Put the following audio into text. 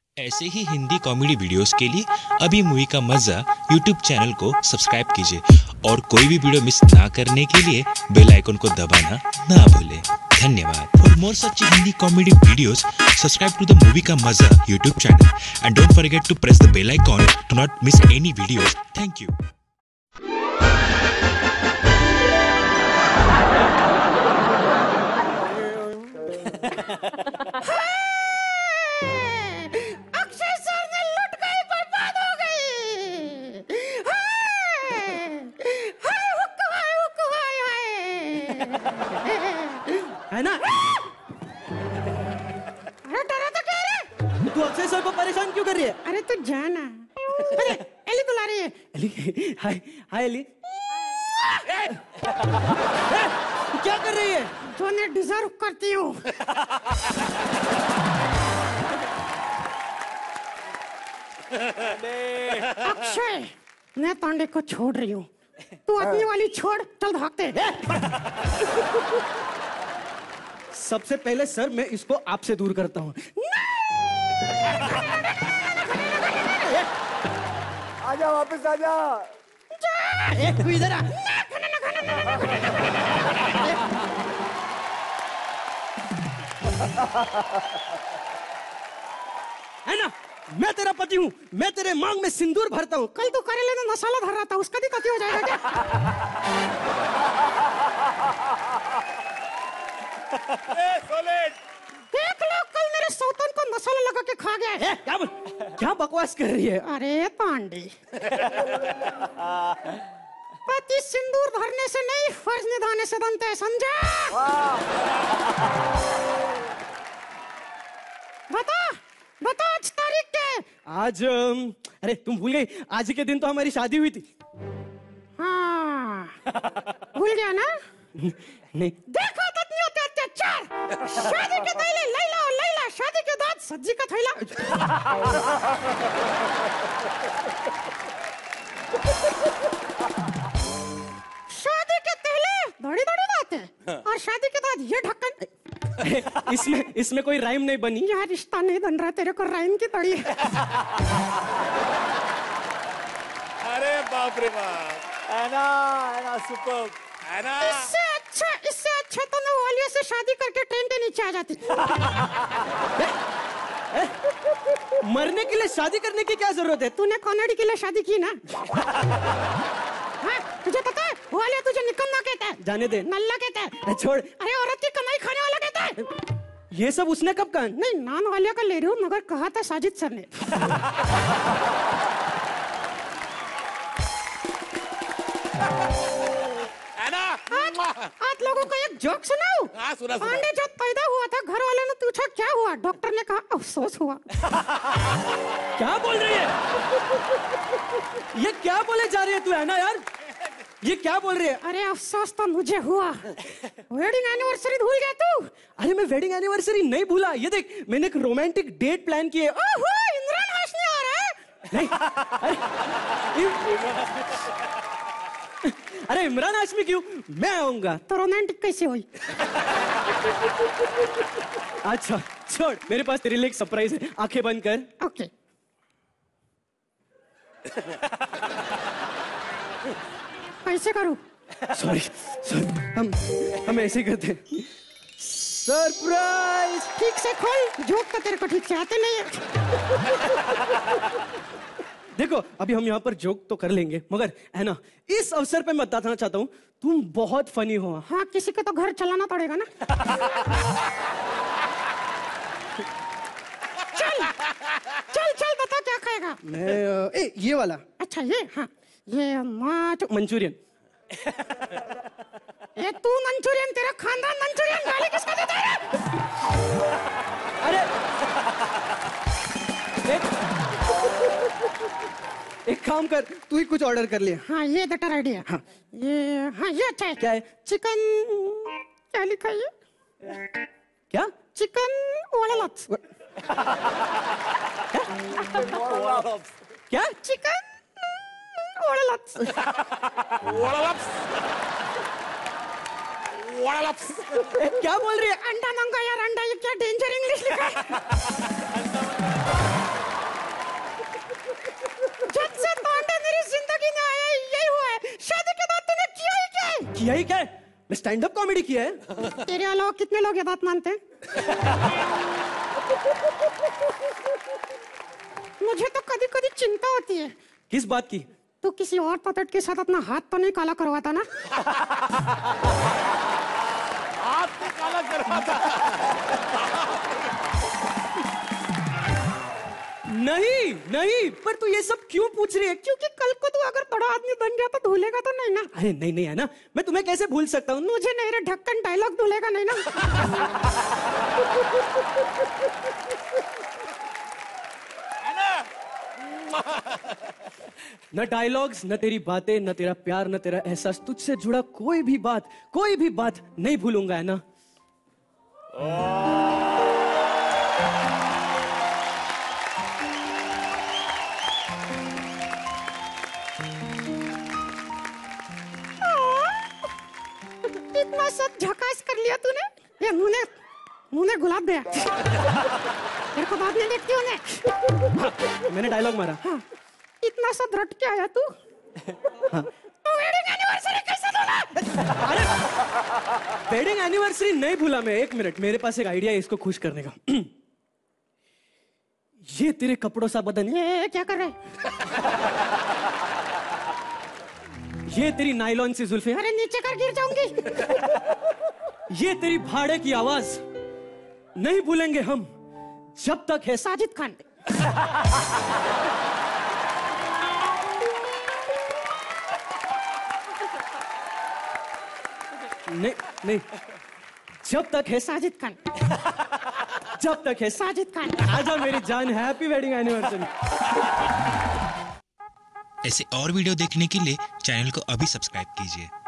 ऐसे ही Hindi comedy videos के लिए अभी मूवी का मजा यूट्यूब चैनल को सब्सक्राइब कीजिए और कोई भी वीडियो मिस ना करने के लिए बेल आइकन को दबाना ना भूलें। धन्यवाद। For more such Hindi comedy videos subscribe to the movie का मजा YouTube channel and don't forget to press the bell icon to not miss any videos. Thank you. है ना? अरे डरा तो कह रहे। तू अक्षय सर को परेशान क्यों कर रही है? अरे तू जाना। अरे एली बुला रही है। Ellie, hi hi Ellie. तू क्या कर रही है? जो मैं डिजर्व करती हूँ। अक्षय, मैं तांडे को छोड़ रही हूँ। तू अपनी वाली छोड़, चल भागते। सबसे पहले सर मैं इसको आपसे दूर करता हूँ। आजा वापस आजा। तू इधर आ। है ना? मैं तेरा पति हूँ, मैं तेरे मांग में सिंदूर भरता हूँ। कल तू करेले में मसाला भर रहा था, उसका भी कति हो जाएगा क्या? देख लो, कल मेरे सौतन को मसाला लगा के खा गया है। क्या बकवास कर रही है? अरे पांडे, पति सिंदूर भरने से नहीं, फर्ज निभाने से बनते हैं, समझा? बता बता, आज तारीख क्या है? आज अरे तुम भूल गई, आज के दिन तो हमारी शादी हुई थी। हाँ, भूल गया ना? नहीं। देखो कितनी होते अत्याचार। शादी के पहले लैला और लैला, शादी के बाद सब्जी का थैला। शादी के पहले दौड़ी दौड़ी बात है और शादी के बाद ये ढक्कन। इसमें कोई राइम नहीं बनी। यार रिश्ता नहीं बन रहा, तेरे को राइम की पड़ी है। अरे बाप रे बाप, है ना सुपर, है ना। इससे अच्छा तो मैं वालिया से शादी करके ट्रेन के नीचे आ जाती। मरने के लिए शादी करने की क्या जरूरत है? तूने कॉमेडी के लिए शादी की ना? हाँ, तुझे पता है वालिया तुझे निकम्मा कहता है। जाने दे। नल्ला कहता है। छोड़। अरे औरत की कमाई खाने वाला कहता है। ये सब उसने कब कहा? नहीं, नान वालिया का ले रही हूँ, मगर कहा था साजिद सर ने। आज लोगों को एक जोक सुनाऊं? हाँ, सुना। पांडे जब पैदा हुआ था, घर वाले ने पूछा क्या हुआ? डॉक्टर ने कहा अफसोस हुआ। क्या बोल रही है? ये क्या बोले जा रही है तू? है ना यार, ये क्या बोल रही है? अरे अफसोस तो मुझे हुआ। वेडिंग एनिवर्सरी भूल गया तू? अरे मैं वेडिंग एनिवर्सरी नहीं भूला। ये देख, मैंने एक रोमांटिक डेट प्लान की है। ओहो, इमरान हाशमी आ रहा है। नहीं, अरे इमरान हाशमी क्यों? मैं आऊंगा। तो रोमांटिक कैसे हुई? अच्छा छोड़, मेरे पास तेरे लिए एक सरप्राइज है। आंखें बंद कर। ओके। कैसे करूं? सॉरी, हम ऐसे ही करते हैं। सरप्राइज। ठीक से खोल, जोक तो तेरे को ठीक से आते नहीं है। देखो, अभी हम यहाँ पर जोक तो कर लेंगे, मगर है ना, इस अवसर पे मैं बताना चाहता हूँ तुम बहुत फनी हो। हाँ, किसी को तो घर चलाना पड़ेगा ना। चल चल चल, बता क्या खाएगा? मैं ये वाला। अच्छा ये, हाँ ये मंचूरियन। ये तू मंचूरियन, तेरा खानदान मंचूरियन, गाली किसको देता है? अरे एक काम कर, तू ही कुछ ऑर्डर कर ले। हाँ ये बेटर आइडिया। हाँ ये अच्छा है। क्या है? चिकन, क्या लिखा है ये? क्या? चिकन वाला क्या? चिकन वाला क्या बोल रही है? अंडा मंगा यार, अंडा, ये क्या डेंजर इंग्लिश लिखा है? यही क्या है? मैं स्टैंड अप कॉमेडी किया है। तेरे अलावा कितने लोग ये बात मानते हैं? मुझे तो कभी कभी चिंता होती है। किस बात की? तू किसी और पतट के साथ अपना हाथ तो नहीं काला करवाता ना? हाथ से काला करवाता। नहीं नहीं, पर तू ये सब क्यों पूछ रही है? क्योंकि कल को तू अगर बड़ा आदमी बन गया तो भूलेगा तो नहीं ना? अरे नहीं नहीं है ना, मैं तुम्हें कैसे भूल सकता हूँ? मुझे नहीं रे ढक्कन डायलॉग भूलेगा नहीं ना? न डायलॉग्स, न तेरी बातें, न तेरा प्यार, न तेरा एहसास, तुझसे जुड़ा कोई भी बात नहीं भूलूंगा, है ना? इतना सब झकास कर लिया तूने? ये मुंह ने गुलाब दिया। तेरे को बात नहीं देखती हो ने? मैंने डायलॉग मारा। हाँ, इतना सब रट के आया तू? तो वेडिंग एनिवर्सरी कैसे भूला? अरे वेडिंग एनिवर्सरी नहीं भूला मैं। एक मिनट, मेरे पास एक आइडिया है इसको खुश करने का। ये तेरे कपड़ों सा बदन, ये क्या कर रहे? ये तेरी नायलॉन सी जुल्फें, अरे नीचे कर गिर जाऊंगी। ये तेरी भाड़े की आवाज नहीं भूलेंगे हम जब तक है साजिद खान। नहीं नहीं, जब तक है साजिद खान। जब तक है साजिद खान। आजा मेरी जान, हैप्पी वेडिंग एनिवर्सरी। ऐसे और वीडियो देखने के लिए चैनल को अभी सब्सक्राइब कीजिए।